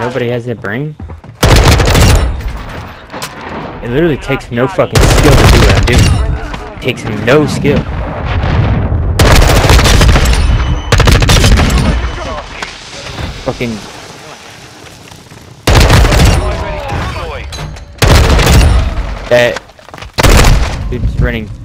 nobody has that brain? It literally takes no fucking skill to do what I'm doing. It takes no skill. Fucking... That... Dude's running